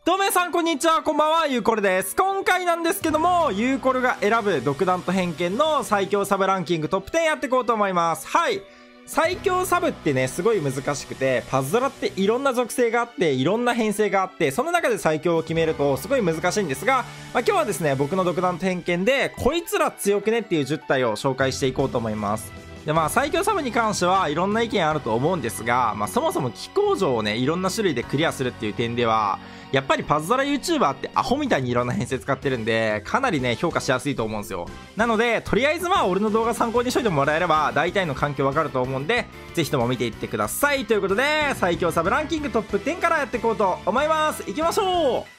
どうも皆さんこんにちは、こんばんは、ゆうこるです。今回なんですけども、ゆうこるが選ぶ独断と偏見の最強サブランキングトップ10やっていこうと思います。はい。最強サブってね、すごい難しくて、パズドラっていろんな属性があって、いろんな編成があって、その中で最強を決めるとすごい難しいんですが、今日はですね、僕の独断と偏見で、こいつら強くねっていう10体を紹介していこうと思います。で最強サブに関してはいろんな意見あると思うんですが、そもそも気候上をね、いろんな種類でクリアするっていう点では、やっぱりパズドラ YouTuber ってアホみたいにいろんな編成使ってるんで、かなりね、評価しやすいと思うんですよ。なので、とりあえず俺の動画参考にしといてもらえれば、大体の環境わかると思うんで、ぜひとも見ていってください。ということで、最強サブランキングトップ10からやっていこうと思います。いきましょう。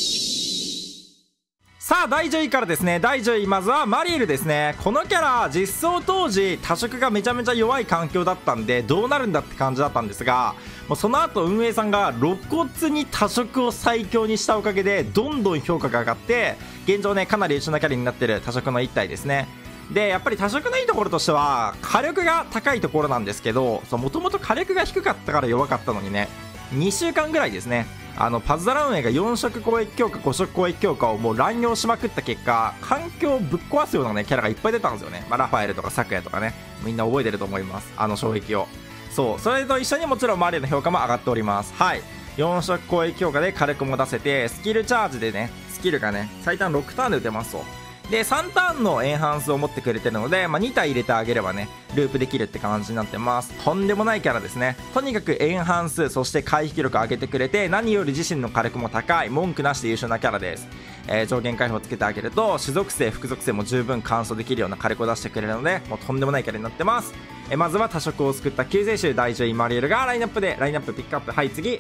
さあ、第10位からですね。第10位、まずはマリエルですね。このキャラ、実装当時、多色がめちゃめちゃ弱い環境だったんで、どうなるんだって感じだったんですが、もうその後運営さんが露骨に多色を最強にしたおかげで、どんどん評価が上がって、現状ね、かなり優秀なキャラになってる多色の1体ですね。で、やっぱり多色のいいところとしては、火力が高いところなんですけど、もともと火力が低かったから弱かったのにね、2週間ぐらいですね。パズドラ運営が4色攻撃強化、5色攻撃強化をもう乱用しまくった結果、環境をぶっ壊すようなね、キャラがいっぱい出たんですよね。ラファエルとかサクヤとかね、みんな覚えてると思います。衝撃を。そう、それと一緒にもちろんマリエの評価も上がっております。はい。4色攻撃強化で火力も出せて、スキルチャージでね、スキルがね、最短6ターンで打てますと。で、3ターンのエンハンスを持ってくれてるので、2体入れてあげればね、ループできるって感じになってます。とんでもないキャラですね。とにかくエンハンス、そして回避力上げてくれて、何より自身の火力も高い、文句なしで優秀なキャラです。上限回避をつけてあげると、種族性、副属性も十分乾燥できるような火力を出してくれるので、もうとんでもないキャラになってます。まずは多色を救った救世主第10位マリエルがラインナップピックアップ。はい、次。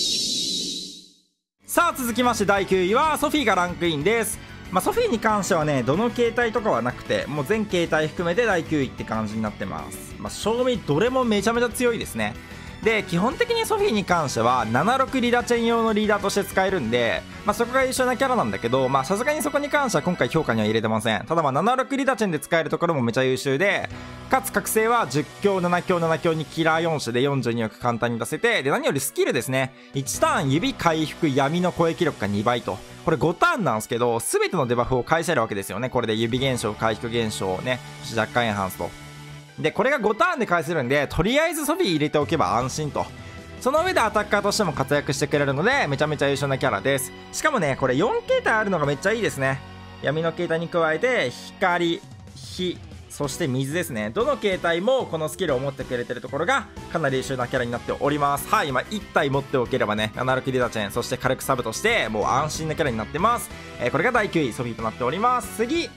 さあ、続きまして第9位はソフィーがランクインです。ソフィーに関してはね、どの形態とかはなくて、もう全形態含めて第9位って感じになってます。正味どれもめちゃめちゃ強いですね。で、基本的にソフィーに関しては、76リーダーチェン用のリーダーとして使えるんで、そこが優秀なキャラなんだけど、さすがにそこに関しては今回評価には入れてません。ただ76リーダーチェンで使えるところもめちゃ優秀で、かつ覚醒は10強、7強、7強にキラー4種で42億簡単に出せて、で、何よりスキルですね。1ターン指回復闇の攻撃力が2倍と。これ5ターンなんですけど、すべてのデバフを返せるわけですよね。これで指現象、回復現象ね、若干エンハンスと。で、これが5ターンで返せるんで、とりあえずソフィー入れておけば安心と。その上でアタッカーとしても活躍してくれるので、めちゃめちゃ優秀なキャラです。しかもね、これ4形態あるのがめっちゃいいですね。闇の形態に加えて、光、火、そして水ですね。どの形態もこのスキルを持ってくれてるところがかなり優秀なキャラになっております。はい、1体持っておければね、76リーダーチェン、そして火力サブとしてもう安心なキャラになってます。これが第9位ソフィーとなっております。次。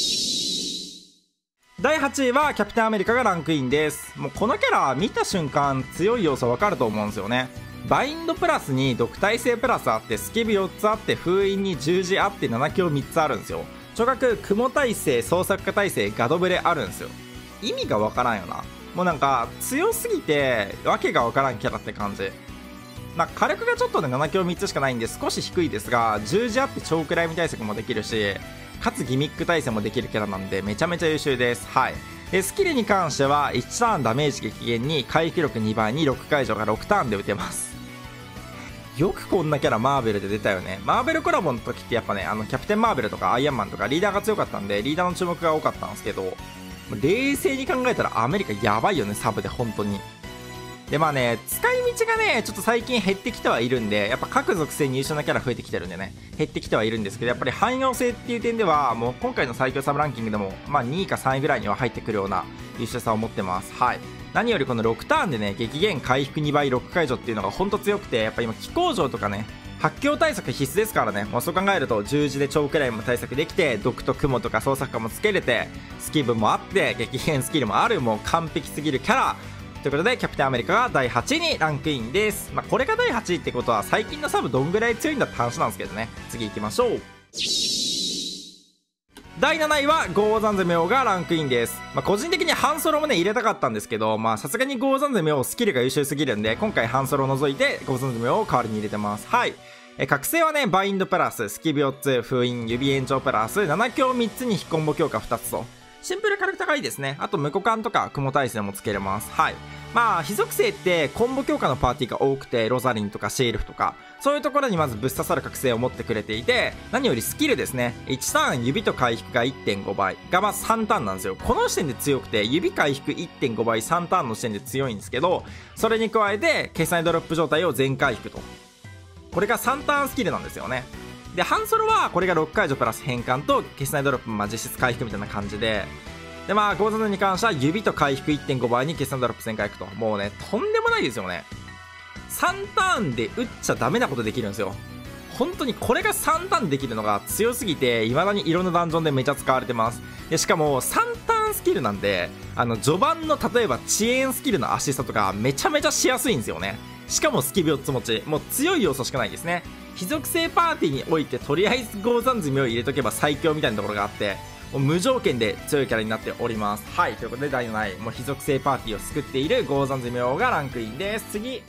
第8位はキャプテンアメリカがランクインです。もうこのキャラ見た瞬間強い要素わかると思うんですよね。バインドプラスに毒耐性プラスあって、スケブ4つあって、封印に十字あって7強3つあるんですよ。初角、雲耐性、創作家耐性、ガドブレあるんですよ。意味がわからんよな。もうなんか強すぎてわけがわからんキャラって感じ。火力がちょっとね7強3つしかないんで少し低いですが、十字あって超クライム対策もできるし、かつギミック耐性もできるキャラなんでめちゃめちゃ優秀です。はい。で、スキルに関しては1ターンダメージ激減に回復力2倍に6解除が6ターンで打てます。よくこんなキャラマーベルで出たよね。マーベルコラボの時ってやっぱね、キャプテンマーベルとかアイアンマンとかリーダーが強かったんで、リーダーの注目が多かったんですけど、冷静に考えたらアメリカやばいよね、サブで本当に。で使い道がねちょっと最近減ってきてはいるんで、やっぱ各属性に優秀なキャラ増えてきてるんでね、減ってきてはいるんですけど、やっぱり汎用性っていう点ではもう今回の最強サブランキングでも2位か3位ぐらいには入ってくるような優秀さを持ってます。はい。何よりこの6ターンでね、激減回復2倍6解除っていうのが本当強くて、やっぱ今気候上とかね、発狂対策必須ですからね。もうそう考えると十字で超クライムも対策できて、毒と雲とか創作家もつけれて、スキブもあって激減スキルもある、もう完璧すぎるキャラということで、キャプテンアメリカが第8位にランクインです。これが第8位ってことは最近のサブどんぐらい強いんだって話なんですけどね。次行きましょう。第7位はゴーザンゼメオがランクインです。個人的にハンソロもね入れたかったんですけど、さすがにゴーザンゼメオスキルが優秀すぎるんで、今回ハンソロを除いてゴーザンゼメオを代わりに入れてます。はい。覚醒はね、バインドプラス、スキブ4つ、封印、指延長プラス、7強3つに非コンボ強化2つと。シンプル火力高いですね。あと無股間とか雲耐性もつけれます。はい。非属性ってコンボ強化のパーティーが多くて、ロザリンとかシェイルフとか、 そういうところにまずぶっ刺さる覚醒を持ってくれていて、何よりスキルですね。1ターン指と回復が 1.5 倍がまず3ターンなんですよ。この時点で強くて、指回復 1.5 倍3ターンの時点で強いんですけど、それに加えて決済ドロップ状態を全回復と。これが3ターンスキルなんですよね。で、半ソロはこれが6解除プラス変換と決済ドロップ、実質回復みたいな感じで、で、ゴーザンに関しては指と回復 1.5 倍に決済ドロップ全回復と。もうね、とんでもないですよね。3ターンで打っちゃダメなことできるんですよ。本当にこれが3ターンできるのが強すぎて、未だにいろんなダンジョンでめちゃ使われてます。で、しかも3ターンスキルなんで、序盤の例えば遅延スキルのアシストとかめちゃめちゃしやすいんですよね。しかもスキル4つ持ち、もう強い要素しかないですね。非属性パーティーにおいてとりあえずゴーザン積みを入れとけば最強みたいなところがあって、もう無条件で強いキャラになっております。はい、ということで第7位、もう非属性パーティーを救っているゴーザン積みがランクインです。次。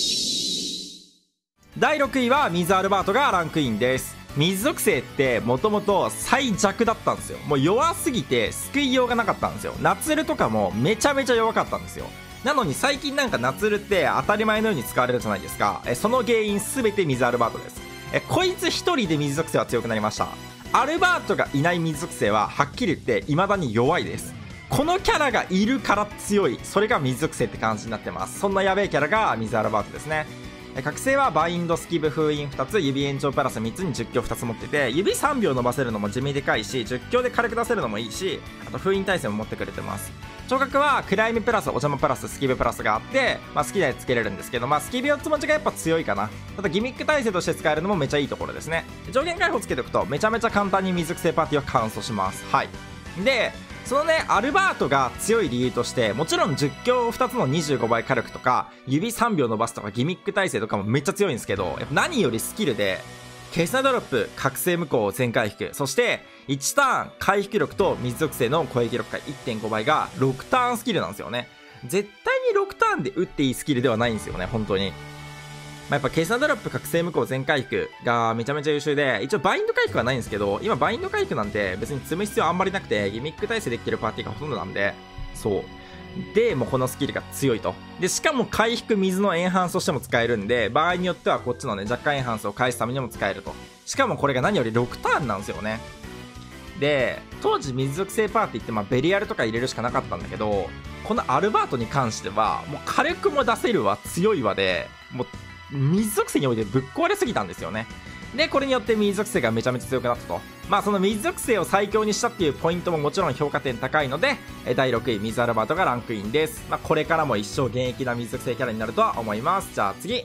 第6位は水アルバートがランクインです。水属性ってもともと最弱だったんですよ。もう弱すぎて救いようがなかったんですよ。ナツルとかもめちゃめちゃ弱かったんですよ。なのに最近なんかナツルって当たり前のように使われるじゃないですか。その原因すべて水アルバートです。こいつ一人で水属性は強くなりました。アルバートがいない水属性ははっきり言って未だに弱いです。このキャラがいるから強い、それが水属性って感じになってます。そんなやべえキャラが水アルバートですね。覚醒はバインド、スキブ、封印2つ、指延長プラス3つに10強2つ持ってて、指3秒伸ばせるのも地味でかいし、10強で軽く出せるのもいいし、あと封印耐性も持ってくれてます。聴覚は暗闇プラス、お邪魔プラス、スキブプラスがあって、好きなやつつけれるんですけど、スキブ4つ持ちがやっぱ強いかな。ただギミック耐性として使えるのもめちゃいいところですね。上限解放つけておくと、めちゃめちゃ簡単に水属性パーティーは完走します。はい。で、そのね、アルバートが強い理由として、もちろん10強2つの25倍火力とか、指3秒伸ばすとか、ギミック耐性とかもめっちゃ強いんですけど、やっぱ何よりスキルで、決済ドロップ、覚醒無効全回復、そして、1ターン回復力と水属性の攻撃力が 1.5 倍が6ターンスキルなんですよね。絶対に6ターンで打っていいスキルではないんですよね、本当に。やっぱ決済ドロップ、覚醒無効全回復がめちゃめちゃ優秀で、一応バインド回復はないんですけど、今バインド回復なんて別に積む必要あんまりなくて、ギミック耐性できてるパーティーがほとんどなんで、そう。で、もうこのスキルが強いと。で、しかも回復水のエンハンスとしても使えるんで、場合によってはこっちのね、若干エンハンスを返すためにも使えると。しかもこれが何より6ターンなんですよね。で、当時水属性パーティーってベリアルとか入れるしかなかったんだけど、このアルバートに関しては、もう火力も出せるわ、強いわで、もう、水属性においてぶっ壊れすぎたんですよね。で、これによって水属性がめちゃめちゃ強くなったと。その水属性を最強にしたっていうポイントももちろん評価点高いので、第6位、水アルバートがランクインです。これからも一生現役な水属性キャラになるとは思います。じゃあ次。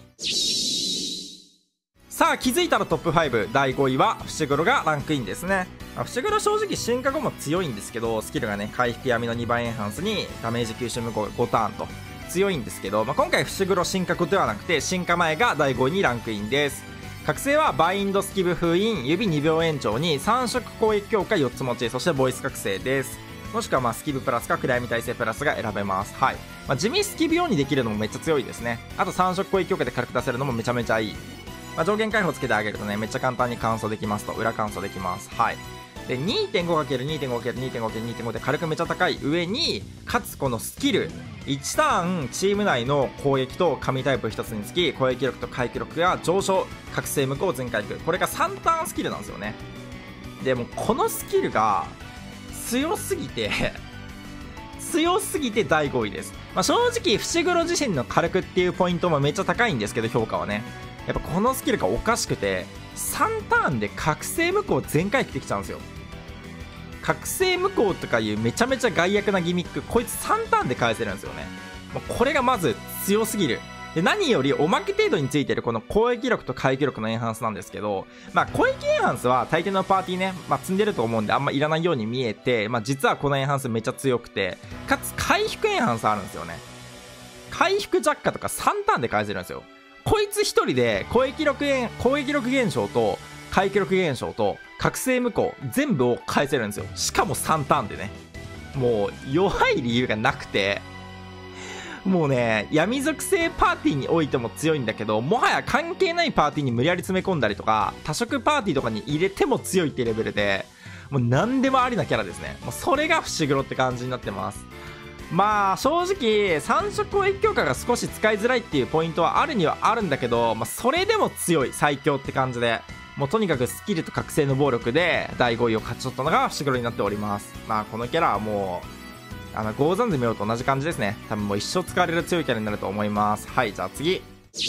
さあ、気づいたらトップ5、第5位は、伏黒がランクインですね。伏黒正直進化後も強いんですけど、スキルがね、回復闇の2倍エンハンスにダメージ吸収無効5ターンと。強いんですけど、今回伏黒進化後ではなくて進化前が第5位にランクインです。覚醒はバインド、スキブ、封印、指2秒延長に3色攻撃強化4つ持ち、そしてボイス覚醒です。もしくはスキブプラスか暗闇耐性プラスが選べます。はい。地味スキブ用にできるのもめっちゃ強いですね。あと3色攻撃強化で軽く出せるのもめちゃめちゃいい。上限解放つけてあげるとね、めっちゃ簡単に完走できますと。裏完走できます。はい。で、2.5×2.5×2.5 で火力めちゃ高い上に、かつこのスキル、1ターンチーム内の攻撃と神タイプ1つにつき、攻撃力と回復力が上昇、覚醒無効全回復。これが3ターンスキルなんですよね。で、もうこのスキルが強すぎて第5位です。正直、伏黒自身の火力っていうポイントもめっちゃ高いんですけど、評価はね。やっぱこのスキルがおかしくて、3ターンで覚醒無効全回復できちゃうんですよ。覚醒無効とかいうめちゃめちゃ害悪なギミック、こいつ3ターンで返せるんですよね。もうこれがまず強すぎる。で、何よりおまけ程度についてるこの攻撃力と回復力のエンハンスなんですけど、攻撃エンハンスは大抵のパーティーね、積んでると思うんであんまいらないように見えて、実はこのエンハンスめっちゃ強くて、かつ回復エンハンスあるんですよね。回復弱化とか3ターンで返せるんですよ。こいつ一人で攻撃力減少と回復力減少と覚醒無効全部を返せるんですよ。しかも3ターンでね。もう弱い理由がなくて、もうね、闇属性パーティーにおいても強いんだけど、もはや関係ないパーティーに無理やり詰め込んだりとか、多色パーティーとかに入れても強いってレベルで、もう何でもありなキャラですね。もうそれが伏黒って感じになってます。 まあ正直3色攻撃強化が少し使いづらいっていうポイントはあるにはあるんだけど、まあ、それでも強い最強って感じで、もうとにかくスキルと覚醒の暴力で第5位を勝ち取ったのが伏黒になっております。まあこのキャラはもうゴーザンズミョウと同じ感じですね。多分もう一生使われる強いキャラになると思います。はい、じゃあ次。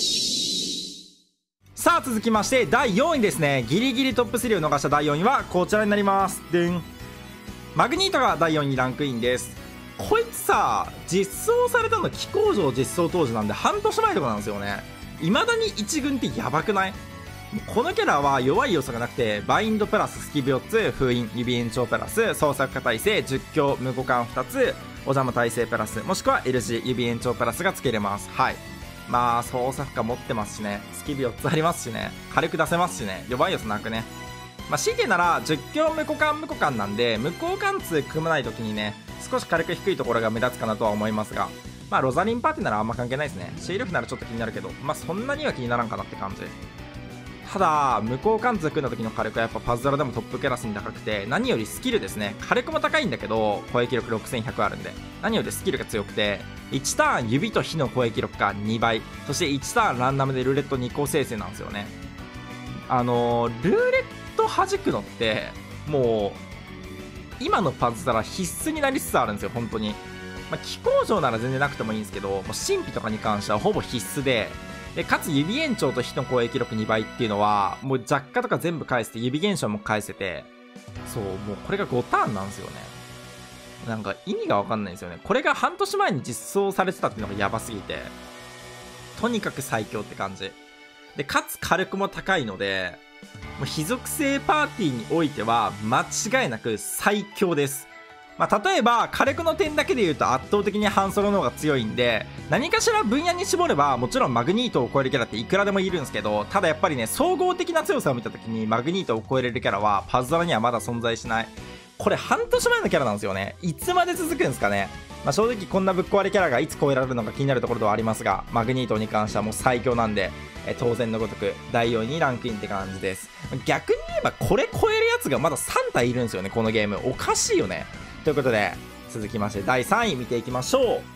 さあ続きまして第4位ですね。ギリギリトップ3を逃した第4位はこちらになります。でん、マグニートが第4位にランクインです。こいつさ、実装されたの気工場実装当時なんで半年前とかなんですよね。未だに1軍ってやばくない？このキャラは弱い要素がなくて、バインドプラススキブ4つ、封印指延長プラス創作家耐性10強無互換2つ、お邪魔耐性プラスもしくは L 字指延長プラスがつけれます。はい、まあ創作家持ってますしね、スキブ4つありますしね、火力出せますしね、弱い要素なくね。まあ強いてなら10強無互換なんで、無交換2組まない時にね少し火力低いところが目立つかなとは思いますが、まあロザリンパーティーならあんま関係ないですね。シールフならちょっと気になるけど、まあそんなには気にならんかなって感じ。ただ無交換2組んだ時の火力はやっぱパズドラでもトップクラスに高くて、何よりスキルですね。火力も高いんだけど攻撃力6100あるんで、何よりスキルが強くて、1ターン指と火の攻撃力が2倍、そして1ターンランダムでルーレット2個生成なんですよね。ルーレット弾くのってもう今のパズドラ必須になりつつあるんですよ本当に。まあ、気工場なら全然なくてもいいんですけど、もう神秘とかに関してはほぼ必須で、かつ指延長と火の攻撃力2倍っていうのはもう弱化とか全部返せて、指現象も返せて、そう、もうこれが5ターンなんですよね。なんか意味が分かんないんですよね。これが半年前に実装されてたっていうのがやばすぎて、とにかく最強って感じで、かつ火力も高いので、もう非属性パーティーにおいては間違いなく最強です。まあ、例えば火力の点だけで言うと圧倒的にハンソロの方が強いんで、何かしら分野に絞ればもちろんマグニートを超えるキャラっていくらでもいるんですけど、ただやっぱりね、総合的な強さを見た時にマグニートを超えれるキャラはパズドラにはまだ存在しない。これ半年前のキャラなんですよね。いつまで続くんですかね。まあ、正直こんなぶっ壊れキャラがいつ超えられるのか気になるところではありますが、マグニートに関してはもう最強なんで、当然のごとく第4位にランクインって感じです。逆に言えばこれ超えるやつがまだ3体いるんですよね、このゲーム。おかしいよね。ということで続きまして第3位見ていきましょう。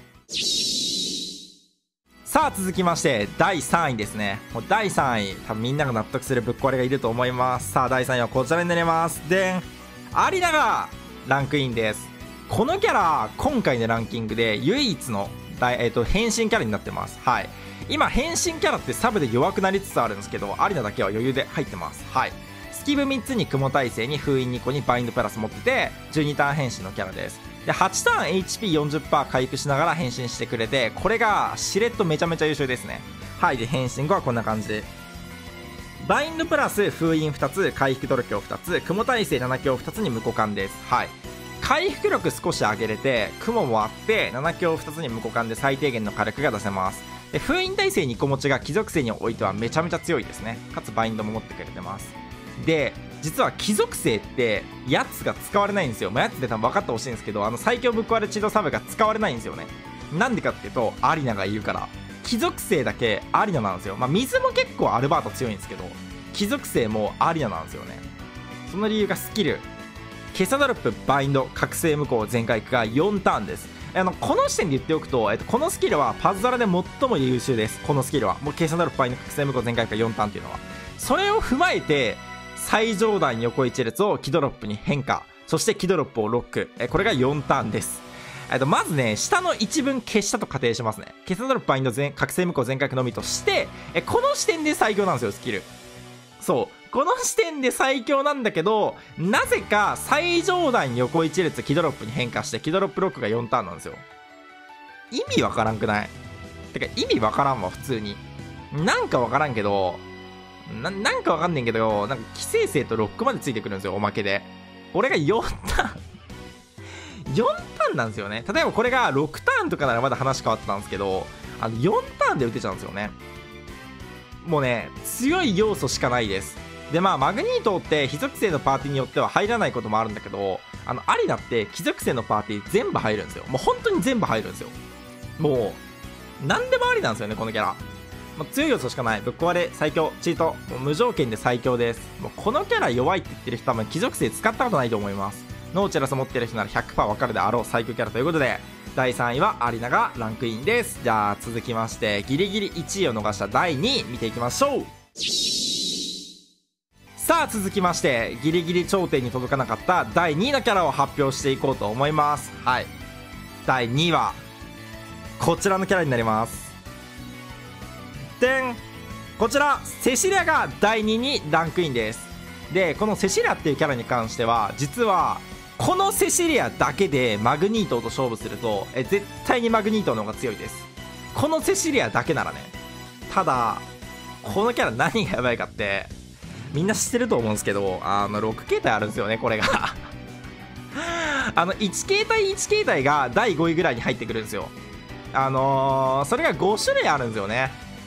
さあ続きまして第3位ですね。もう第3位多分みんなが納得するぶっ壊れがいると思います。さあ第3位はこちらになります。でん、アリナがランクインです。このキャラ今回のランキングで唯一の変身キャラになってます。はい、今変身キャラってサブで弱くなりつつあるんですけど、アリナだけは余裕で入ってます。はい、スキブ3つに雲耐性に封印2個にバインドプラス持ってて12ターン変身のキャラです。で8ターン HP40% 回復しながら変身してくれて、これがしれっとめちゃめちゃ優秀ですね。はい、で変身後はこんな感じで、バインドプラス封印2つ、回復度胸2つ、雲耐性7強2つに無互換です。はい、回復力少し上げれて雲もあって7強2つに無互換で最低限の火力が出せます。で封印耐性2個持ちが貴族性においてはめちゃめちゃ強いですね。かつバインドも持ってくれてます。で実は貴族性ってやつが使われないんですよ。まあ、やつで多分分かってほしいんですけど、最強ぶっ壊れ地動サブが使われないんですよね。なんでかっていうとアリナがいるから。貴族性だけアリナなんですよ。まあ、水も結構アルバート強いんですけど、貴族性もアリナなんですよね。その理由がスキルケサドロップバインド覚醒無効全回復が4ターンです。この時点で言っておくと、このスキルはパズドラで最も優秀です。このスキルはもうケサドロップバインド覚醒無効全回復が4ターンっていうのは、それを踏まえて最上段横一列をキドロップに変化、そしてキドロップをロック、これが4ターンです。まずね下の一文消したと仮定しますね。ケサドロップバインド覚醒無効全回復のみとして、この視点で最強なんですよスキル。そうこの視点で最強なんだけど、なぜか最上段横一列キドロップに変化してキドロップロックが4ターンなんですよ。意味わからんくない？てか意味わからんわ普通に。なんかわからんけど、なんかわかんねんけど、なんか寄生性とロックまでついてくるんですよおまけで。これが4ターン4ターンなんですよね。例えばこれが6ターンとかならまだ話変わってたんですけど、4ターンで打てちゃうんですよね。もうね強い要素しかないです。でまあマグニートって非属性のパーティーによっては入らないこともあるんだけど、アリナって貴族性のパーティー全部入るんですよ。もう本当に全部入るんですよ。もう何でもありなんですよねこのキャラ。もう強い要素しかない。ぶっ壊れ最強チートもう無条件で最強です。もうこのキャラ弱いって言ってる人多分貴族性使ったことないと思います。 ノーチェラス持ってる人なら 100% わかるであろう最強キャラということで、第3位はアリナがランクインです。じゃあ続きまして、ギリギリ1位を逃した第2位見ていきましょう。さあ続きまして、ギリギリ頂点に届かなかった第2位のキャラを発表していこうと思います。はい、第2位はこちらのキャラになります。でん、こちらセシリアが第2位にランクインです。でこのセシリアっていうキャラに関しては、実はこのセシリアだけでマグニートと勝負すると絶対にマグニートの方が強いです。このセシリアだけならね。ただこのキャラ何がやばいかって、みんな知ってると思うんですけど、6形態あるんですよね、これが1形態1形態が第5位ぐらいに入ってくるんですよ。それが5種類あるんですよね。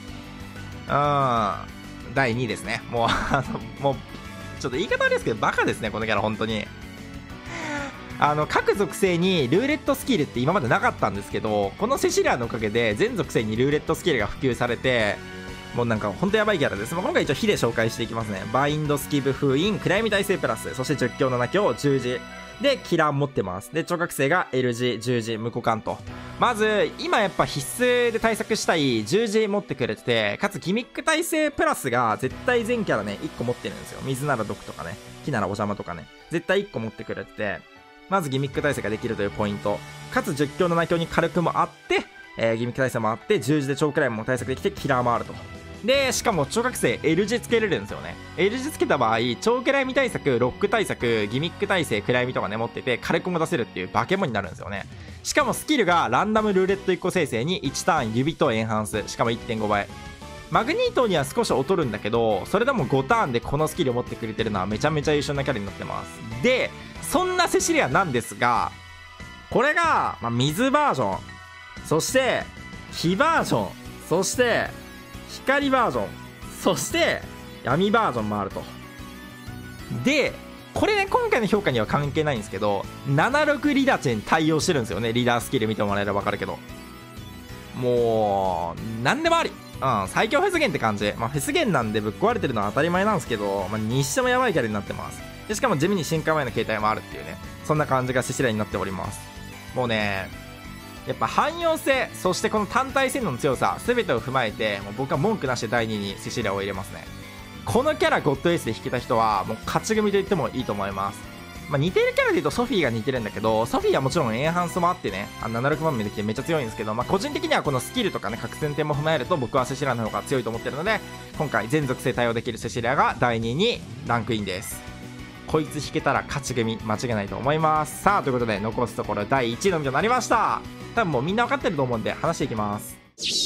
第2位ですね。もうもうちょっと言い方悪いですけどバカですね、このキャラ本当に。各属性にルーレットスキルって今までなかったんですけど、このセシリアのおかげで全属性にルーレットスキルが普及されて、もうなんか本当やばいキャラです。今回一応火で紹介していきますね。バインド、スキブ、封印、暗闇耐性プラス、そして10強7強十字でキラー持ってます。で聴覚性が L 字十字無股間と、まず今やっぱ必須で対策したい十字持ってくれてて、かつギミック耐性プラスが絶対全キャラね1個持ってるんですよ。水なら毒とかね、火ならお邪魔とかね、絶対1個持ってくれてて、まずギミック耐性ができるというポイント、かつ10強7強に火力もあって、ギミック耐性もあって十字で超クライムも対策できてキラーもあると。でしかも聴覚性 L 字つけれるんですよね。 L 字つけた場合超暗闇対策、ロック対策、ギミック耐性、暗闇とかね持ってて火力も出せるっていう化け物になるんですよね。しかもスキルがランダムルーレット1個生成に1ターン指とエンハンス、しかも 1.5 倍。マグニートには少し劣るんだけど、それでも5ターンでこのスキルを持ってくれてるのはめちゃめちゃ優秀なキャラになってます。でそんなセシリアなんですが、これが、水バージョン、そして火バージョン、そして光バージョン、そして闇バージョンもあると。でこれね今回の評価には関係ないんですけど、76リダチに対応してるんですよね。リーダースキル見てもらえれば分かるけど、もう何でもあり、最強フェスゲンって感じ。フェスゲンなんでぶっ壊れてるのは当たり前なんですけど、にしてもやばいキャラになってます。でしかも地味に進化前の形態もあるっていうね、そんな感じがセシリアになっております。もうねやっぱ汎用性、そしてこの単体性能の強さ全てを踏まえて、もう僕は文句なしで第2位にセシリアを入れますね。このキャラゴッドエースで引けた人はもう勝ち組と言ってもいいと思います。似てるキャラで言うとソフィーが似てるんだけど、ソフィーはもちろんエンハンスもあってね、76番目できてめっちゃ強いんですけど、個人的にはこのスキルとかね核戦点も踏まえると僕はセシリアの方が強いと思ってるので、今回全属性対応できるセシリアが第2位にランクインです。こいつ引けたら勝ち組間違いないと思います。さあということで残すところ第1位のみとなりました。多分もうみんな分かってると思うんで話していきます。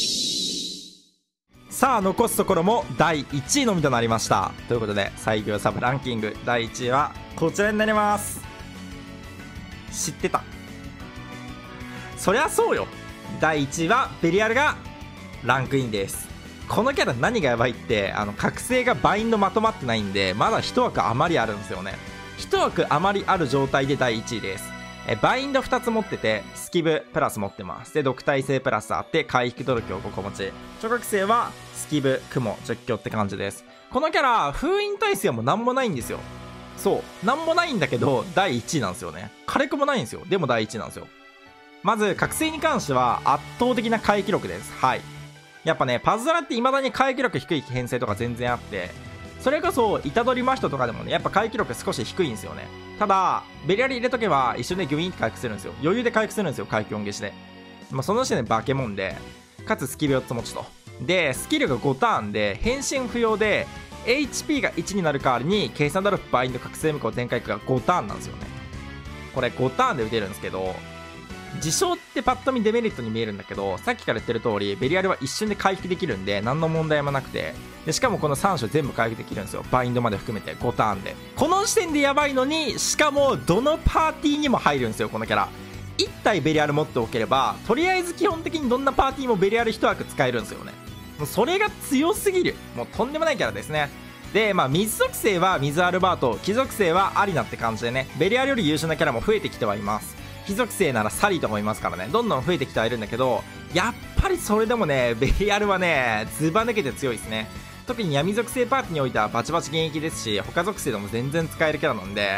さあ残すところも第1位のみとなりました。ということで最強サブランキング第1位はこちらになります。知ってた、そりゃそうよ。第1位はベリアルがランクインです。このキャラ何がやばいって、覚醒がバインドまとまってないんで、まだ1枠余りあるんですよね。1枠余りある状態で第1位です。バインド2つ持ってて、スキブプラス持ってます。で毒耐性プラスあって回復努力を5個持ち、聴覚性はスキブ雲10強って感じです。このキャラ封印耐性もなんもないんですよ。そうなんもないんだけど第1位なんですよね。火力もないんですよ。でも第1位なんですよ。まず覚醒に関しては圧倒的な回帰力です。はい、やっぱねパズドラって未だに回帰力低い編成とか全然あって、それこそ虎杖真人とかでもねやっぱ回帰力少し低いんですよね。ただベリアル入れとけば一瞬でギュイーンって回復するんですよ。余裕で回復するんですよ、回復音消しで。その時点で化け物で、かつスキル4つ持ちと。でスキルが5ターンで変身不要で HP が1になる代わりに計算ドロップバインド覚醒無効展開区が5ターンなんですよね。これ5ターンで打てるんですけど、自称ってパッと見デメリットに見えるんだけど、さっきから言ってる通りベリアルは一瞬で回復できるんで何の問題もなくて、でしかもこの3種全部回復できるんですよ。バインドまで含めて5ターンで。この時点でやばいのに、しかもどのパーティーにも入るんですよこのキャラ。1体ベリアル持っておければとりあえず基本的にどんなパーティーもベリアル1枠使えるんですよね。もうそれが強すぎる、もうとんでもないキャラですね。で水属性は水アルバート、火属性はアリナって感じでね、ベリアルより優秀なキャラも増えてきてはいます。火属性ならサリーとかもいますからね、どんどん増えてきてはいるんだけど、やっぱりそれでもねベリアルはねずば抜けて強いですね。特に闇属性パーティーにおいてはバチバチ現役ですし、他属性でも全然使えるキャラなんで、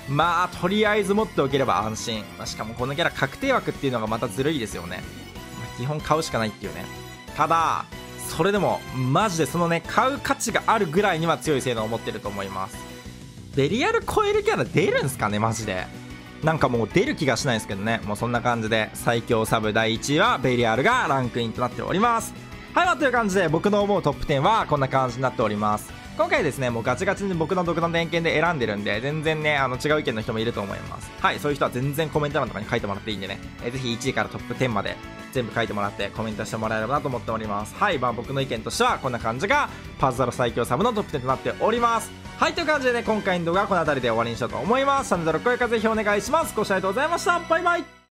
まあとりあえず持っておければ安心。しかもこのキャラ確定枠っていうのがまたずるいですよね。基本買うしかないっていうね。ただそれでもマジでそのね買う価値があるぐらいには強い性能を持ってると思います。ベリアル超えるキャラ出るんすかねマジで。なんかもう出る気がしないですけどね。もうそんな感じで最強サブ第1位はベリアルがランクインとなっております。はい、まあという感じで僕の思うトップ10はこんな感じになっております。今回ですねもうガチガチに僕の独断と偏見で選んでるんで、全然ね違う意見の人もいると思います。はい、そういう人は全然コメント欄とかに書いてもらっていいんでね、ぜひ1位からトップ10まで全部書いてもらってコメントしてもらえればなと思っております。はい、まあ僕の意見としてはこんな感じがパズドラ最強サブのトップ10となっております。はい、という感じでね今回の動画はこの辺りで終わりにしようと思います。チャンネル登録、高評価ぜひお願いします。ご視聴ありがとうございました。バイバイ。